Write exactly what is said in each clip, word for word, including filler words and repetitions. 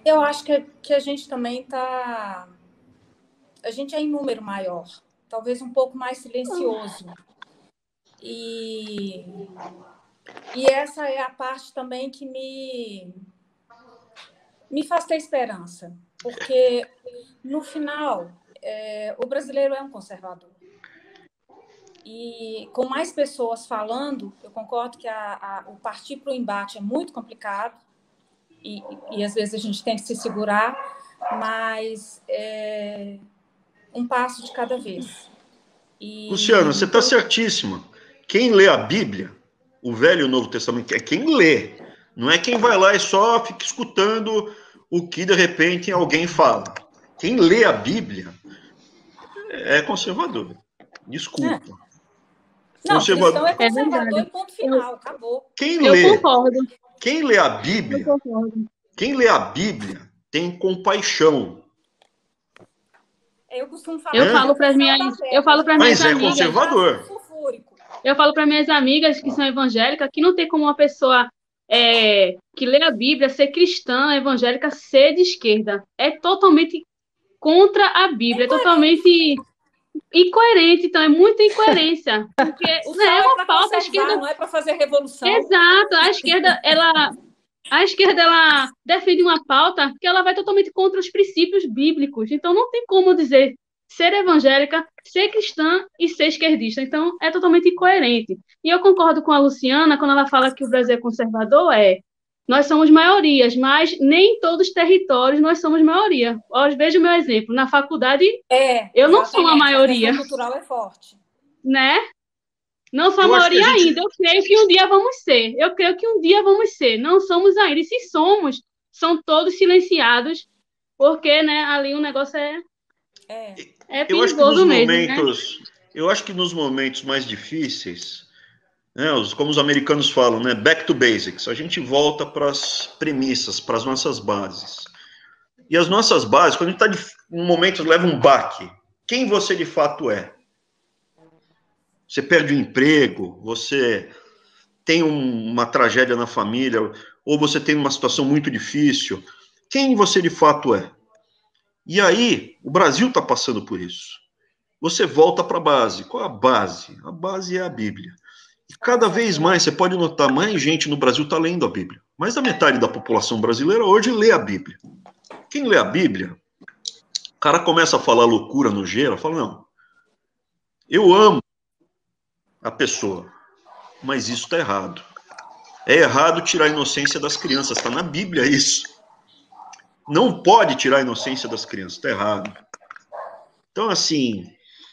Eu acho que, que a gente também está... A gente é em número maior, talvez um pouco mais silencioso. E, e essa é a parte também que me, me faz ter esperança. Porque, no final, é, o brasileiro é um conservador. E com mais pessoas falando, eu concordo que a, a, o partir para o embate é muito complicado e, e, às vezes, a gente tem que se segurar, mas é um passo de cada vez. E... Luciana, você está certíssima. Quem lê a Bíblia, o Velho e o Novo Testamento, é quem lê. Não é quem vai lá e só fica escutando o que, de repente, alguém fala. Quem lê a Bíblia é conservador. Desculpa. É. Não, conservador. cristão é conservador é e ponto final, acabou. Quem eu lê, concordo. Quem lê a Bíblia, Eu concordo. quem lê a Bíblia tem compaixão. Eu costumo falar. Eu falo para as minhas, eu falo para minhas Mas é amigas. conservador. Eu falo para minhas amigas que são evangélicas que não tem como uma pessoa é, que lê a Bíblia ser cristã, evangélica, ser de esquerda. É totalmente contra a Bíblia, é totalmente incoerente, então é muita incoerência. Porque o é uma é pauta, a esquerda não é para fazer revolução. Exato, a esquerda, ela a esquerda ela defende uma pauta que ela vai totalmente contra os princípios bíblicos. Então não tem como dizer ser evangélica, ser cristã e ser esquerdista. Então é totalmente incoerente. E eu concordo com a Luciana quando ela fala que o Brasil é conservador, é nós somos maiorias, mas nem em todos os territórios nós somos maioria. Ó, veja o meu exemplo. Na faculdade, é, eu não sou uma maioria. A questão cultural é forte. Né? Não sou a maioria gente... ainda. Eu creio que um dia vamos ser. Eu creio que um dia vamos ser. Não somos ainda. E se somos, são todos silenciados, porque, né, ali o negócio é, é. é eu acho que nos mesmo, momentos, né? Eu acho que nos momentos mais difíceis, né, os, como os americanos falam, né, back to basics, a gente volta para as premissas, para as nossas bases. E as nossas bases, quando a gente está em momentos, leva um baque. Quem você de fato é? Você perde o emprego, você tem um, uma tragédia na família, ou você tem uma situação muito difícil. Quem você de fato é? E aí, o Brasil está passando por isso. Você volta para a base. Qual é a base? A base é a Bíblia. E cada vez mais, você pode notar, mais gente no Brasil está lendo a Bíblia. Mais da metade da população brasileira hoje lê a Bíblia. Quem lê a Bíblia, o cara começa a falar loucura no gelo, fala, não, eu amo a pessoa, mas isso está errado. É errado tirar a inocência das crianças, está na Bíblia isso. Não pode tirar a inocência das crianças, está errado. Então, assim,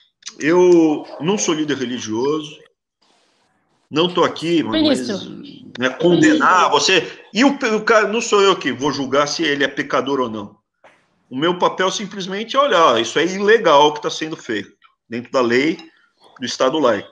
eu não sou líder religioso, não estou aqui, mas né, condenar você. E o, o cara, não sou eu que vou julgar se ele é pecador ou não. O meu papel simplesmente é olhar, isso é ilegal o que está sendo feito, dentro da lei do Estado laico.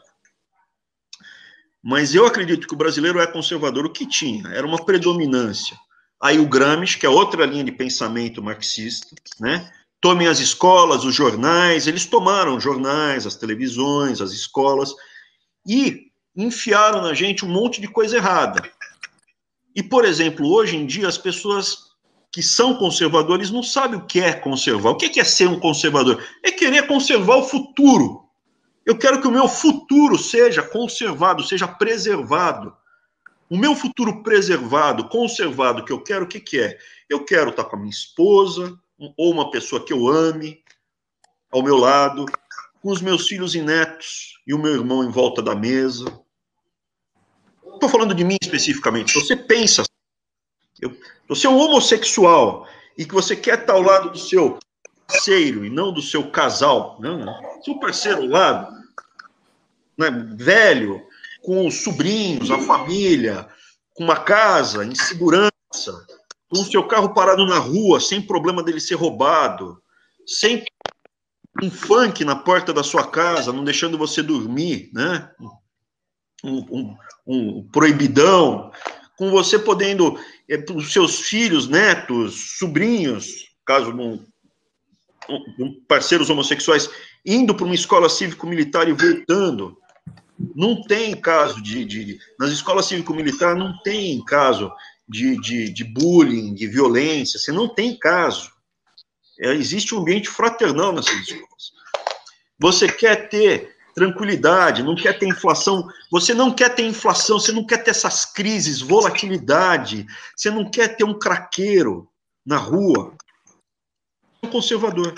Mas eu acredito que o brasileiro é conservador. O que tinha? Era uma predominância. Aí o Gramsci, que é outra linha de pensamento marxista, né? Tomem as escolas, os jornais, eles tomaram os jornais, as televisões, as escolas, e enfiaram na gente um monte de coisa errada. E, por exemplo, hoje em dia, as pessoas que são conservadores não sabem o que é conservar. O que é ser um conservador? É querer conservar o futuro. Eu quero que o meu futuro seja conservado, seja preservado. O meu futuro preservado, conservado, que eu quero, o que, que é? Eu quero estar com a minha esposa, ou uma pessoa que eu ame, ao meu lado, com os meus filhos e netos, e o meu irmão em volta da mesa. Estou falando de mim especificamente. Se você pensa, eu, se você é um homossexual, e que você quer estar ao lado do seu parceiro, e não do seu casal, não, não. Seu parceiro ao lado, né, velho, com os sobrinhos, a família, com uma casa, em segurança, com o seu carro parado na rua, sem problema dele ser roubado, sem um funk na porta da sua casa, não deixando você dormir, né? Um, um, um proibidão, com você podendo, é, os seus filhos, netos, sobrinhos, caso não, um, parceiros homossexuais, indo para uma escola cívico-militar e voltando. Não tem caso de, de... Nas escolas cívico-militar não tem caso de, de, de bullying, de violência, você não tem caso. É, existe um ambiente fraternal nessas escolas. Você quer ter tranquilidade, não quer ter inflação, você não quer ter inflação, você não quer ter essas crises, volatilidade, você não quer ter um craqueiro na rua. É um conservador.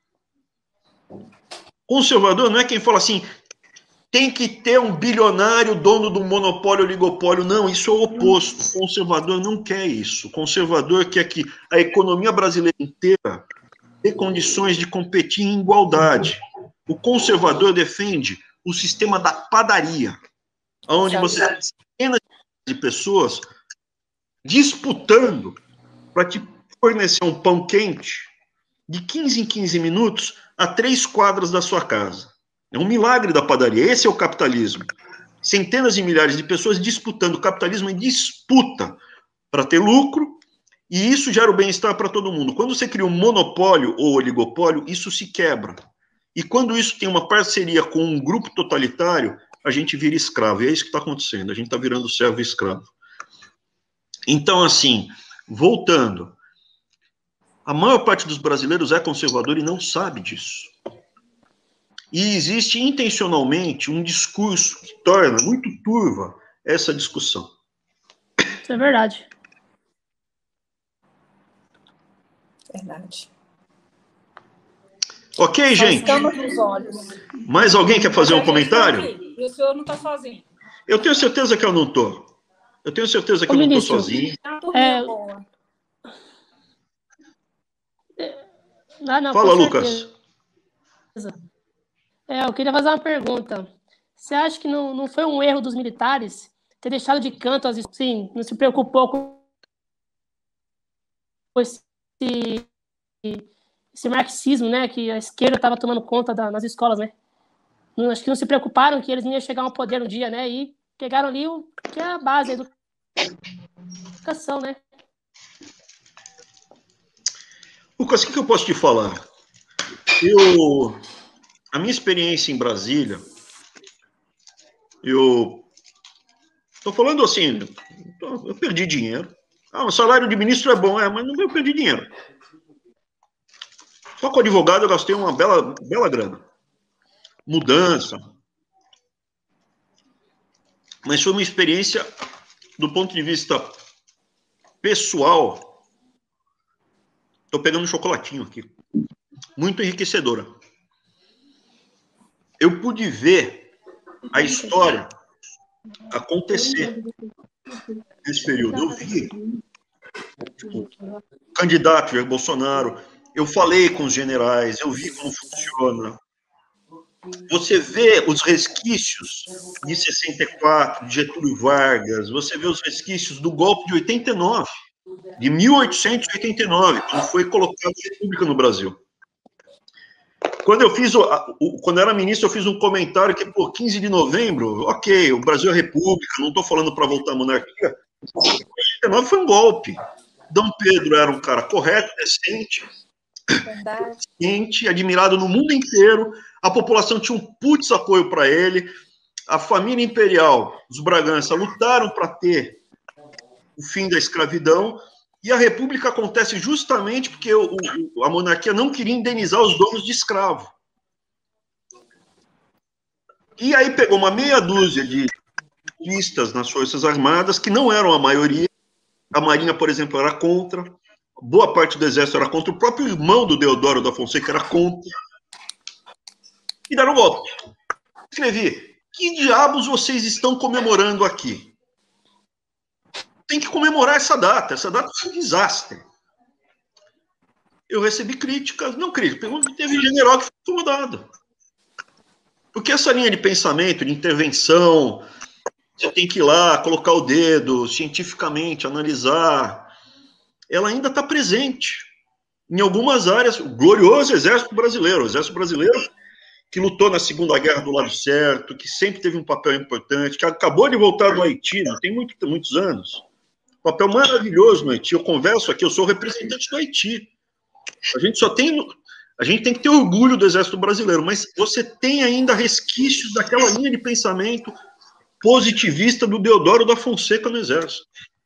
Conservador não é quem fala assim, tem que ter um bilionário dono do monopólio, oligopólio. Não, isso é o oposto. O conservador não quer isso. O conservador quer que a economia brasileira inteira dê condições de competir em igualdade. O conservador defende o sistema da padaria, onde você tem centenas de pessoas disputando para te fornecer um pão quente de quinze em quinze minutos a três quadras da sua casa. É um milagre da padaria. Esse é o capitalismo. Centenas de milhares de pessoas disputando. O capitalismo é disputa para ter lucro, e isso gera o bem-estar para todo mundo. Quando você cria um monopólio ou oligopólio, isso se quebra. E quando isso tem uma parceria com um grupo totalitário, a gente vira escravo. E é isso que está acontecendo. A gente está virando servo e escravo. Então, assim, voltando, a maior parte dos brasileiros é conservador e não sabe disso. E existe intencionalmente um discurso que torna muito turva essa discussão. Isso é verdade. Verdade. Ok, gente? Nos olhos. Mais alguém quer fazer um comentário? E o senhor não está sozinho. Eu tenho certeza que eu não estou. Eu tenho certeza que Ô, eu não estou ministro, sozinho. É... Não, não, Fala, com Lucas. certeza. É, eu queria fazer uma pergunta. Você acha que não, não foi um erro dos militares ter deixado de canto, as, sim, não se preocupou com esse, esse marxismo, né, que a esquerda estava tomando conta da, nas escolas, né? Não, acho que não se preocuparam que eles iam chegar ao poder um dia, né? E pegaram ali o que é a base da educação, né? Lucas, o que, que eu posso te falar? Eu, a minha experiência em Brasília, eu estou falando assim, eu perdi dinheiro. Ah, o salário de ministro é bom, é, mas não eu perdi dinheiro. Só com advogado eu gastei uma bela, bela grana. Mudança. Mas foi uma experiência, do ponto de vista pessoal, estou pegando um chocolatinho aqui, muito enriquecedora. Eu pude ver a história acontecer nesse período. Eu vi tipo, o candidato Jair Bolsonaro, eu falei com os generais, eu vi como funciona. Você vê os resquícios de sessenta e quatro, de Getúlio Vargas, você vê os resquícios do golpe de oitenta e nove, de mil oitocentos e oitenta e nove, quando foi colocada a República no Brasil. Quando eu fiz, o, o, quando eu era ministro, eu fiz um comentário que, por quinze de novembro, ok, o Brasil é república, não estou falando para voltar à monarquia. oitenta e nove foi um golpe. Dom Pedro era um cara correto, decente, decente, admirado no mundo inteiro. A população tinha um putz apoio para ele. A família imperial, os Bragança, lutaram para ter o fim da escravidão. E a república acontece justamente porque o, o, a monarquia não queria indenizar os donos de escravo. E aí pegou uma meia dúzia de listas nas Forças Armadas, que não eram a maioria. A Marinha, por exemplo, era contra. Boa parte do Exército era contra. O próprio irmão do Deodoro da Fonseca era contra. E deram um golpe. Escrevi, que diabos vocês estão comemorando aqui? Tem que comemorar essa data. Essa data foi um desastre. Eu recebi críticas, não críticas, teve general que foi incomodado. Porque essa linha de pensamento, de intervenção, você tem que ir lá, colocar o dedo, cientificamente, analisar, ela ainda está presente. Em algumas áreas, o glorioso Exército Brasileiro, o Exército Brasileiro que lutou na Segunda Guerra do lado certo, que sempre teve um papel importante, que acabou de voltar do Haiti, não tem muito, muitos anos. Papel maravilhoso no Haiti. Eu converso aqui, eu sou representante do Haiti. A gente só tem, a gente tem que ter orgulho do Exército Brasileiro, mas você tem ainda resquícios daquela linha de pensamento positivista do Deodoro da Fonseca no Exército.